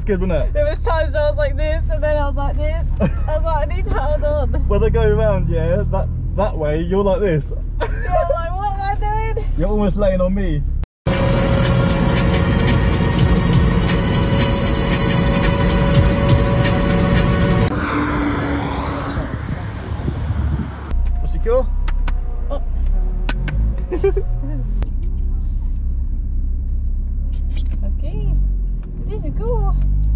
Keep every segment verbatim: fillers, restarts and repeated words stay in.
good, wasn't it? There was times where I was like this, and then I was like this. I was like, I need to hold on. When they go around, yeah, that that way, you're like this. Yeah, I'm like, what am I doing? You're almost laying on me. Secure? Oh. Okay, this is cool.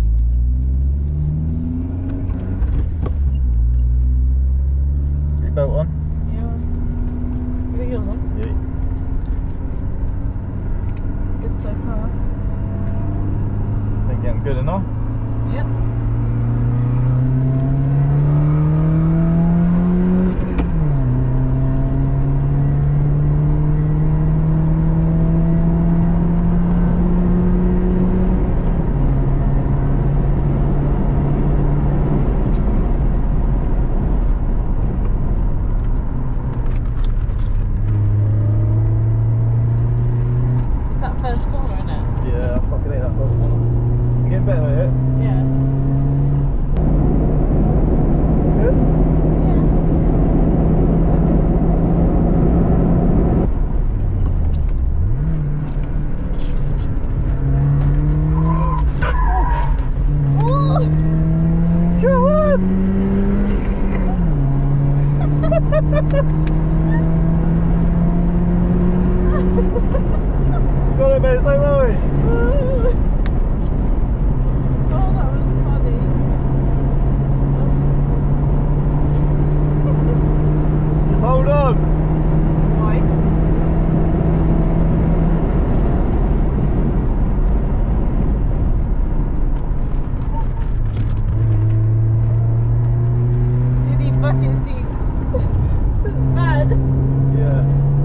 Get your belt on. Yeah. You got yours on? Yeah. Good so far. Think you're getting good enough? Yep. Got it, mate, don't worry. Oh, that was funny. Just hold on. Why? You need bucket seats. Bad. Yeah.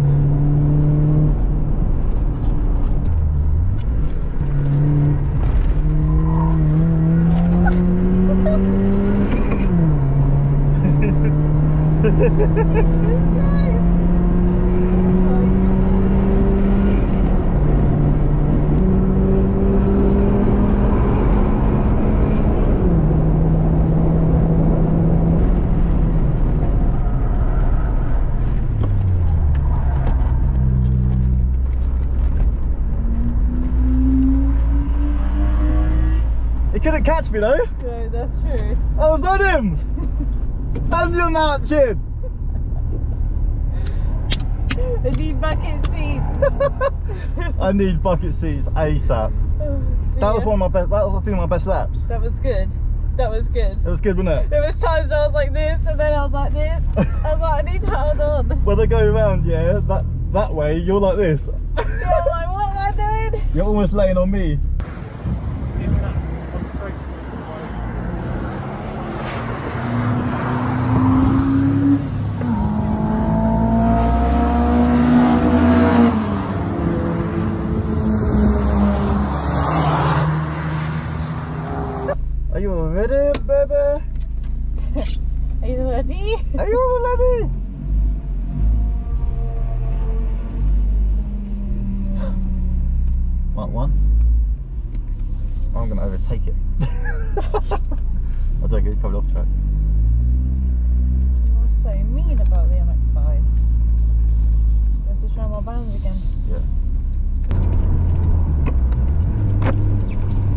He couldn't catch me though. No, that's true. I was on him. And you're marching. I need bucket seats. I need bucket seats ASAP. Oh, that was one of my best. That was a few of my best laps. That was good. That was good. It was good, wasn't it? There was times where I was like this, and then I was like this. I was like, I need to hold on. When they go around, yeah, that that way, you're like this. Yeah, I'm like, what am I doing? You're almost laying on me. Are you ready, baby? Are you ready? Are you ready? Mark one. I'm going to overtake it. I don't get it covered off track. What's so mean about the M X five? You have to try more bounds again. Yeah.